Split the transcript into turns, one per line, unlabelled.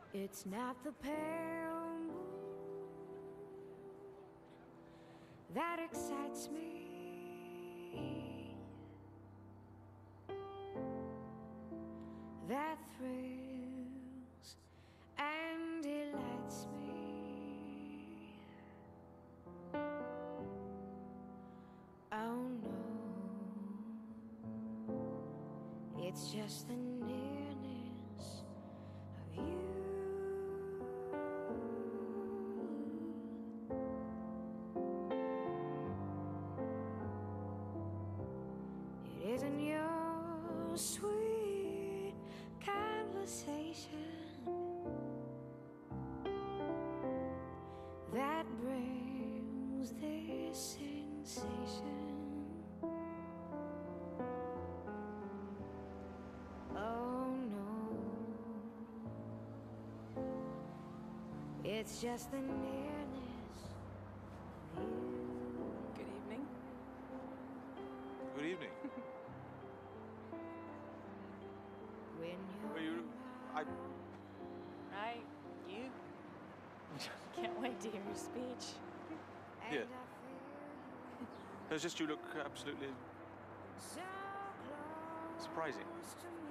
It's not the pale moon that excites me, that thrills and delights me. Oh no, it's just the nearness of you. It isn't your sweet conversation that brings this sensation. Oh no, it's just the nearness of you.
Good evening.
Good evening.
When
Are
you're
you?
Right, you? Can't wait to hear your speech.
Yeah. It's just you look absolutely
so close
surprising.
to me.